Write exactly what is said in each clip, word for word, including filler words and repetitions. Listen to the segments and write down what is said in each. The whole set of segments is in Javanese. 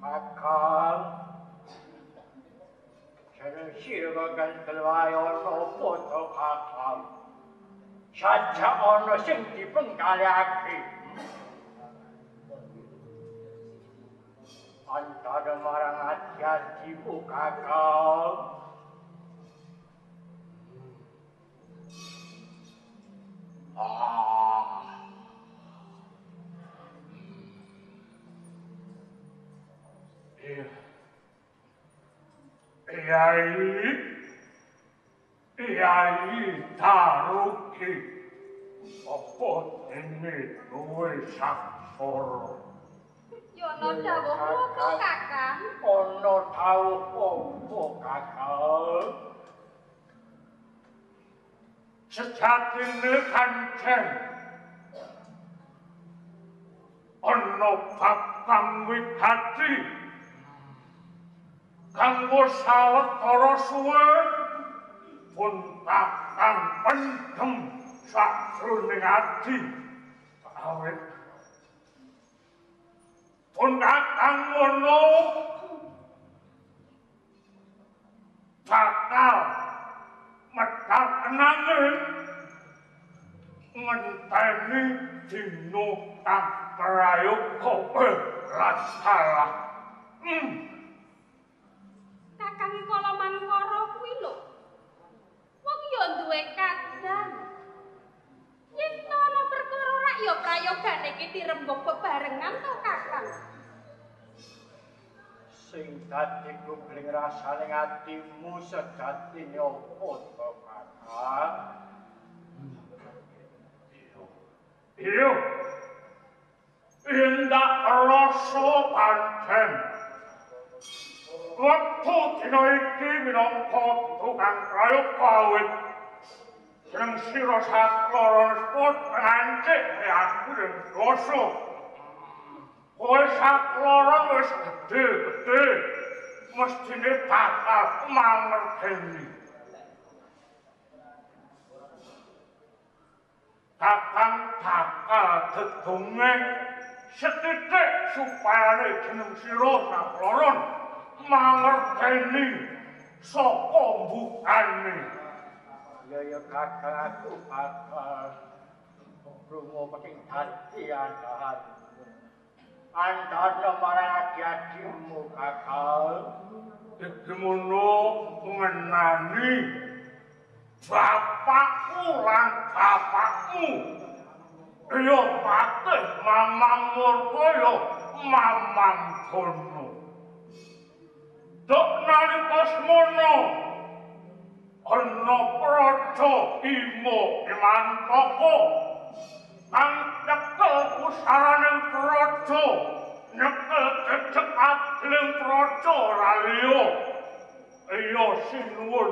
Kakang, 저는 실거간 들와요 노포도 kakang. Saja ana sing dipenggalake. Antara marang ati-atimu kakang. Ah. Iya. Iyai. Iyai taruki. Apa ini duwe saksara? Ya ana dawuh apa kakang? Ana dawuh apa kakang? Sejatine kancen ana bab kang wigati kanggo sawetara suwe pun kakang pendem sakjroning ati awit pun kakang ngono bakal medal nanging ngenteni dina kang prayoga lan salah. Hmm. Kakang kala mangkara kuwi lho. Wong ya duwe kadang. Yen ana perkara rak ya prayogane iki dirembug bebarengan to kakang. Sing dadi gubling rasane atimu sejatine apa to kakang? Iyo. Indak rasa pancen. Waktu dina iki minangka tukang prayoga awit sing sira sakloron sport ngancik aku ing dosa. Kowe sakloron wis gedhe-gedhe mestine bakal mangerteni. Kakang bakal dedongen setitik supaya jeneng sira sakloron mangerteni saka mbukane. Ya ya kakang aku bakal krungu penting dadi andahan. Andana marang adi-adimu kakang. Degemono ngenani bapakku lan bapakmu. Ya patih Mamang Murka ya Mamang Gono. Dok nalika semono ana praja Ima Imantaka kang nyekel pusaraning praja nyekel jejeg agling praja raliya. Iya sinuwun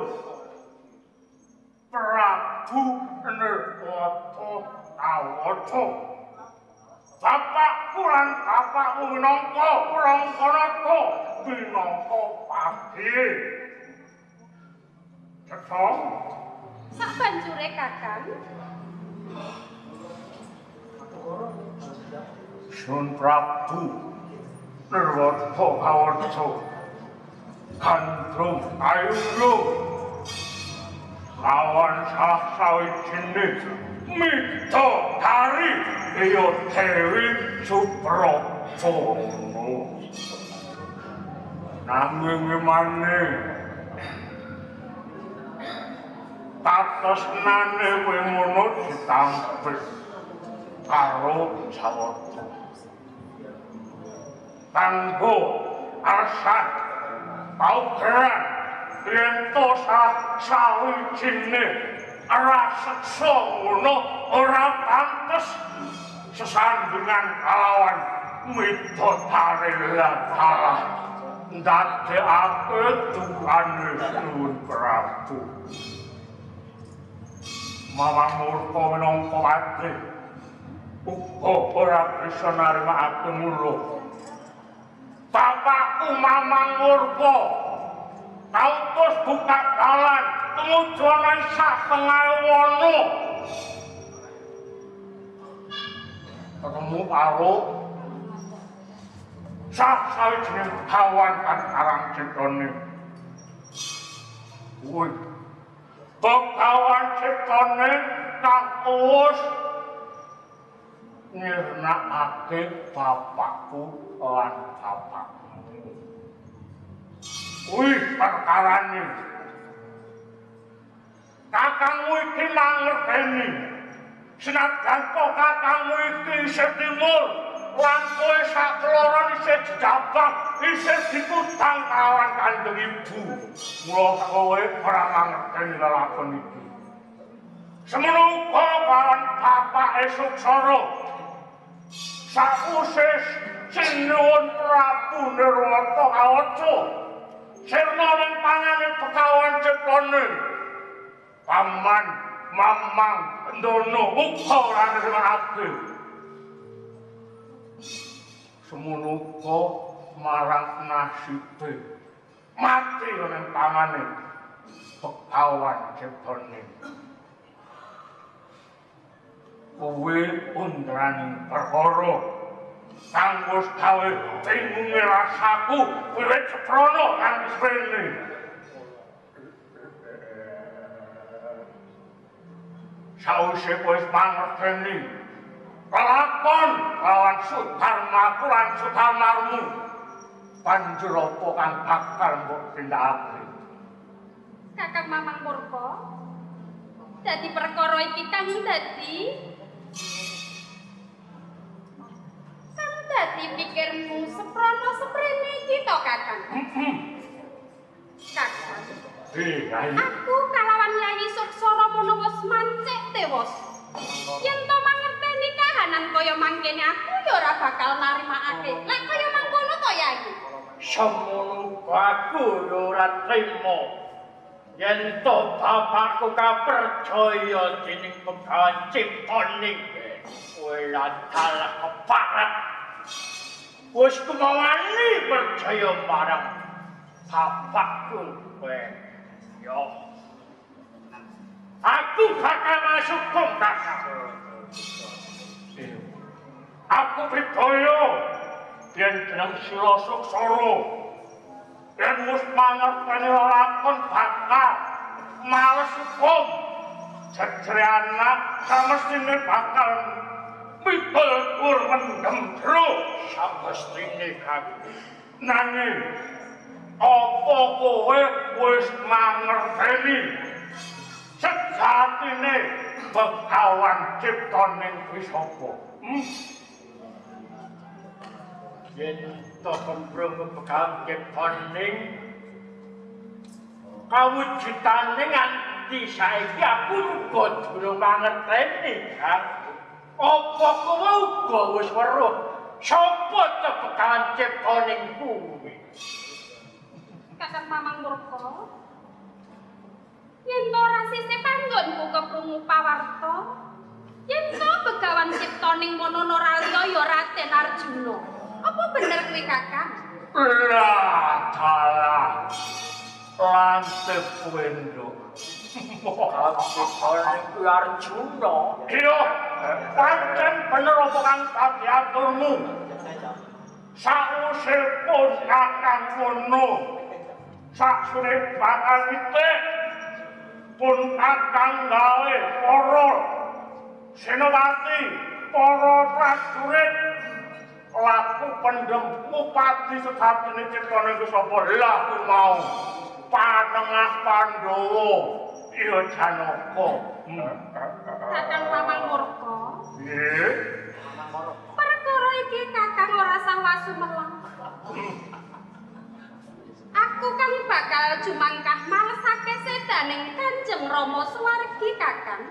Prabu Nirmata Tawada. Bapakku lan bapakmu minangka Prangkanata minangka pagih. Cecong. Sabanjure kakang. Sun Prabu Nirmata Tawada Gandrung Ayulung lawan sasawijine midodari ya Dewi Suprabana. Nanging maneh tatresnane kowe ngono ditampik karo Jawata. Kanggo arsat paugeran yen to sawijine raseksa ngono ora pantes sesandingan kalawan midodari lan salah ndadekake tukane Sun Prabu. Mamang Murka minangka patih uga ora bisa narimakake mula. Bapakku Mamang Murka kautus buka dalan tumuju ana sak pengawana. Ketemu karo sak sawijining kawan kan arang ciptane. Kuwi kawan ciptane kang uwus nyirnakake bapakku lan bapakmu. Kuwi perkarane. Kakangmu iki mangerteni. Senajan to kakangmu iki isih timur, lan kowe sakloron isih dijabang, isih diputang kawan kandheng ibu. Mula kowe ora mangerteni lelakon iki. Semono uga kawan bapake Suksara. Sakuse sinuwun Prabu Nirwata kawaca, sirna ning pangane Bekawan Ciptane. Paman Mamang Ndono uga ora nremake. Semono uga marang nasibe mati ning pangane Bekawan Ciptane. Kuwi undraning perkara kang wis gawe bingunge rasaku wiwit seprono nganti sprene. Sawise kowe wis mangerteni kelakon lawan Sutarmaku lan Sutarmarmu, banjur apa kang bakal mbok tindakake? Kakang Mamang Murka, dadi perkara iki kang dadi kang dadi pikirmu seprono seprene iki to, Kakang? Heeh. Kakang. Eh, ayo. Aku kalawan Yayi Suksara mono wis mancik tewas. Yen to mangerteni kahanan kaya mangkene aku ya ora bakal narimakake. Lek kaya mangkono to, Yayi. Semono aku ya ora trima. Yen to bapakku kapercaya dening Bekawan Ciptane, kowe lantaran keparat. Wis kemawani percaya marang bapakku kowe. Yo. Aku bakal masuk hukum, Kakang. Aku percaya yen jeneng Sira Suksara yen wis mangerteni lakon bakal males hukum. Jejere anak samestine bakal mikul kur mendem jero Samestine, Kakang. nanging apa kowe wis mangerteni sejatine Bekawan Ciptane kuwi sapa? Hmm? Yen to kemprung Bekawan Ciptane kawujudane nganti saiki aku uga durung mangerteni, Kang. Apa kowe uga wis weruh sapa to Bekawan Ciptane kuwi? Kakang Mamang Murka, yen to ora sisih panggonku keprungu pawarta, yen to Begawan Ciptaning Monono Ralya ya Raden Arjuna. Apa bener kuwi, Kakang? Lah, dalah. Lantip kowe nduk. Bekawan Ciptane kuwi Arjuna. Iya, pancen bener apa kang tadi aturmu. Sakwise pun kakang ngono. Saksune bakal itik pun kakang gawe para senopati, para prajurit laku pendem Bupati sejatine Ciptane ku sapa? Lah ku mau Panengah Pandhawa iya Janaka. Kakang Mamang Murka, Nggih. perkara iki Kakang ora sawah sumelang. Aku kang bakal jumangkah malesake sedaning Kanjeng Rama Suwargi, Kakang.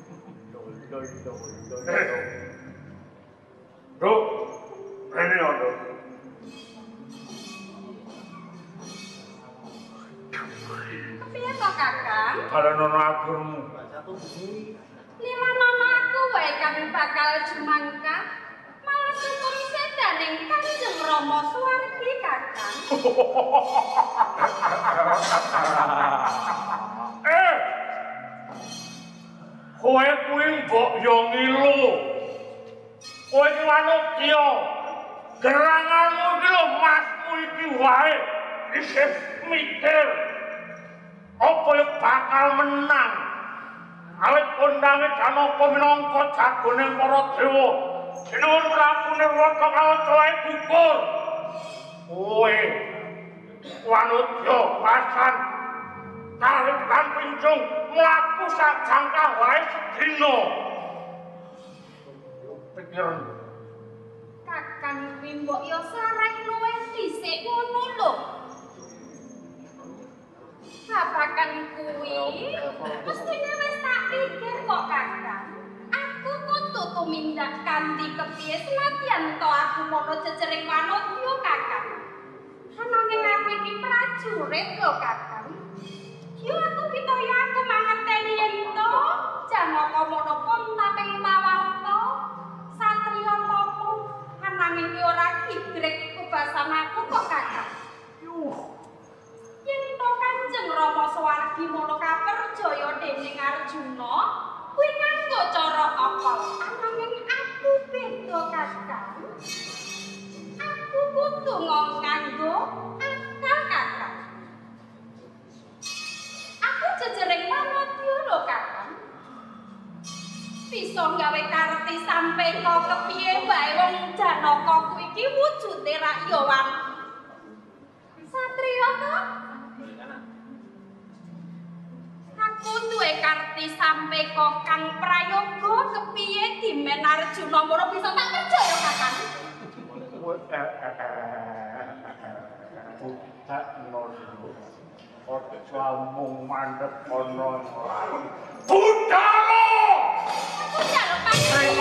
Duk, ini ada. Piye to, Kakang? Kalau nono agurmu. Lila nono aku wae kang bakal jumangkah males hukum sedaning Kanjeng Rama Suwargi, Kakang. Eh, kowe kuwi mbok yo ngilu. Kowe iki manuk kiyo. Geranganmu iki lho masmu iki wae isih mikir apa ya bakal menang. Awit kondange Janaka minangka jagone para dewa. Sinuwun Prabu Nirwata kawacahe gugur. Kowe wanudya pasan kalih lan pincung mlaku sajangkah wae sedina. Pikiran Kakang kuwi mbok ya sareh luwih dhisik ngono lho. Babagan kuwi mestine wis tak pikir kok Kakang. Aku kudu tumindak kanthi kepiye senadyan to aku mono jejering wanudya Kakang. Ananging aku iki prajurit lho Kakang. Yo aku pitaya aku mangerteni yen to Janaka mono konta ping mawarta satriya topo ananging ki ora kibrek kubasan aku kok Kakang. yuh Yen to Kanjeng Rama Swargi mono kaperjaya dening Arjuna kuwi nganggo cara akal ananging aku beda Kakang. Aku kudu nganggo akal Kakang. Aku jejering wanudya lho Kakang. Bisa gawe karti sampe kok kepiye wae wong Janaka kuwi iki wujude rakyawan satriya to. Aku duwe karti sampe kok Kang Prayoga kepiye dimen Arjuna mono bisa tak percaya Kakang. budak nono aja mung mandhep ana budak Aku jaluk panggung.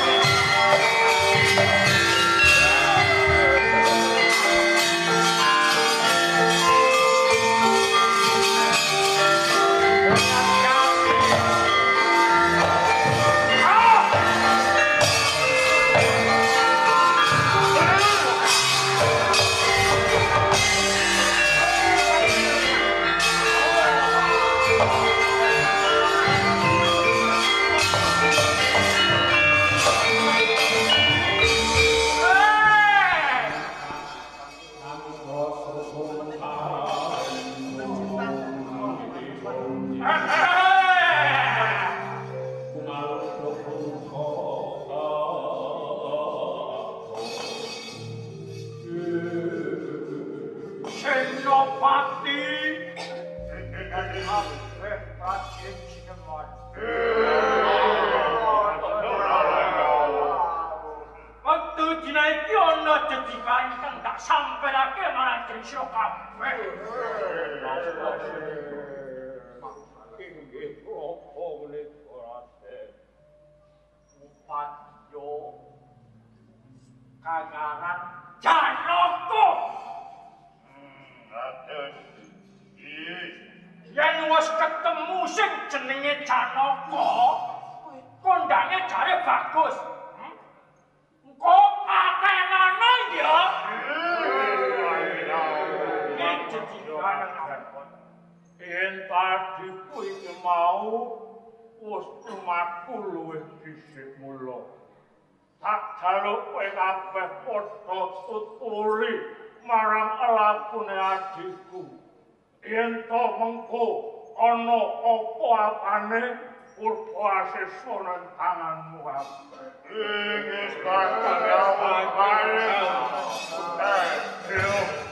Kagaran Janaka. Yen wis ketemu sing jenenge Janaka, kondange jare bagus. Engko patenane ya. Iki jenengan yen tadi kuwi mau wis lumaku luwih dhisik mula. Tak jaluk kowe kabeh padha tuturi marang lakune adikku. Yen to mengko ana apa-apane Purwasiswa nang tanganmu kabeh. Wis tak kaya